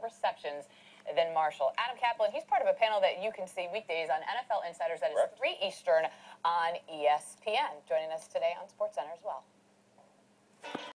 receptions than Marshall. Adam Kaplan, he's part of a panel that you can see weekdays on NFL Insiders. That is 3 Eastern on ESPN. Joining us today on SportsCenter as well.